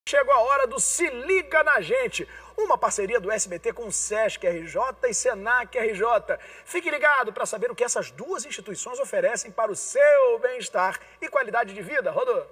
Chegou a hora do Se Liga na Gente, uma parceria do SBT com o Sesc RJ e Senac RJ. Fique ligado para saber o que essas duas instituições oferecem para o seu bem-estar e qualidade de vida. Rodou!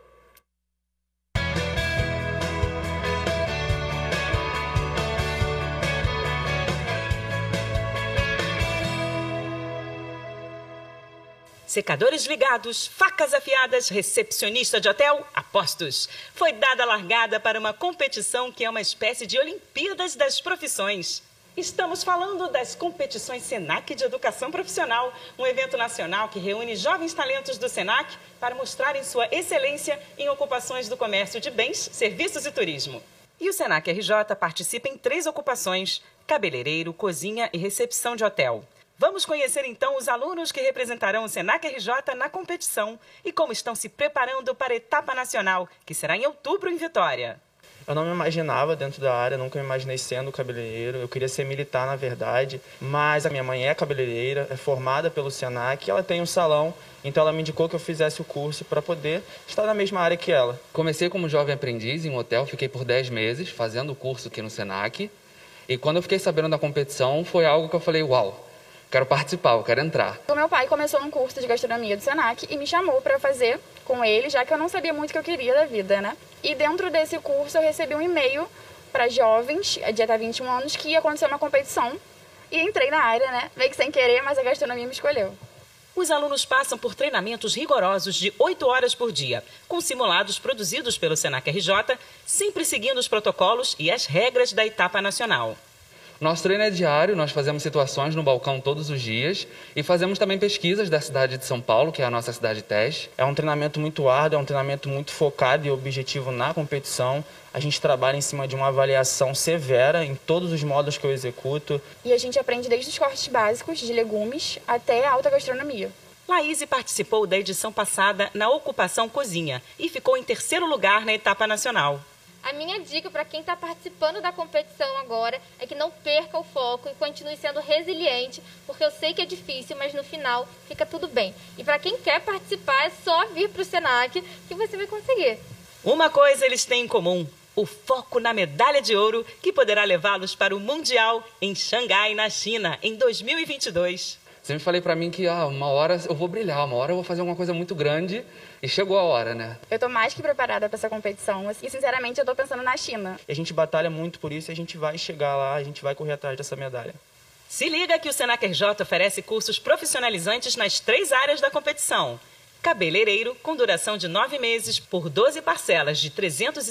Secadores ligados, facas afiadas, recepcionista de hotel, apostos. Foi dada a largada para uma competição que é uma espécie de Olimpíadas das Profissões. Estamos falando das competições Senac de Educação Profissional, um evento nacional que reúne jovens talentos do Senac para mostrarem sua excelência em ocupações do comércio de bens, serviços e turismo. E o Senac RJ participa em 3 ocupações: cabeleireiro, cozinha e recepção de hotel. Vamos conhecer então os alunos que representarão o Senac RJ na competição e como estão se preparando para a etapa nacional, que será em outubro em Vitória. Eu não me imaginava dentro da área, nunca me imaginei sendo cabeleireiro. Eu queria ser militar, na verdade, mas a minha mãe é cabeleireira, é formada pelo Senac, ela tem um salão, então ela me indicou que eu fizesse o curso para poder estar na mesma área que ela. Comecei como jovem aprendiz em um hotel, fiquei por 10 meses fazendo o curso aqui no Senac. E quando eu fiquei sabendo da competição, foi algo que eu falei, uau, quero participar, eu quero entrar. O meu pai começou um curso de gastronomia do Senac e me chamou para fazer com ele, já que eu não sabia muito o que eu queria da vida, né? E dentro desse curso eu recebi um e-mail para jovens, de até 21 anos, que ia acontecer uma competição. E entrei na área, né? Meio que sem querer, mas a gastronomia me escolheu. Os alunos passam por treinamentos rigorosos de 8 horas por dia, com simulados produzidos pelo Senac RJ, sempre seguindo os protocolos e as regras da etapa nacional. Nosso treino é diário, nós fazemos situações no balcão todos os dias e fazemos também pesquisas da cidade de São Paulo, que é a nossa cidade teste. É um treinamento muito árduo, é um treinamento muito focado e objetivo na competição. A gente trabalha em cima de uma avaliação severa em todos os módulos que eu executo. E a gente aprende desde os cortes básicos de legumes até a alta gastronomia. Laís participou da edição passada na ocupação cozinha e ficou em 3º lugar na etapa nacional. A minha dica para quem está participando da competição agora é que não perca o foco e continue sendo resiliente, porque eu sei que é difícil, mas no final fica tudo bem. E para quem quer participar, é só vir para o Senac que você vai conseguir. Uma coisa eles têm em comum: o foco na medalha de ouro, que poderá levá-los para o Mundial em Xangai, na China, em 2022. Sempre falei pra mim que uma hora eu vou brilhar, uma hora eu vou fazer alguma coisa muito grande e chegou a hora, né? Eu tô mais que preparada para essa competição e, sinceramente, eu tô pensando na China. A gente batalha muito por isso e a gente vai chegar lá, a gente vai correr atrás dessa medalha. Se liga que o Senac RJ oferece cursos profissionalizantes nas 3 áreas da competição. Cabeleireiro, com duração de 9 meses, por 12 parcelas de R$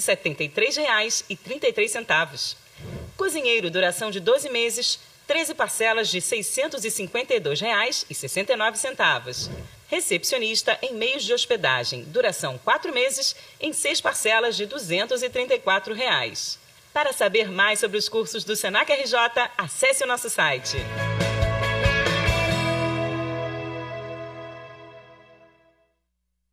373,33. Cozinheiro, duração de 12 meses, 13 parcelas de R$ 652,69. Recepcionista em meios de hospedagem, duração 4 meses, em 6 parcelas de R$ 234. Para saber mais sobre os cursos do Senac RJ, acesse o nosso site.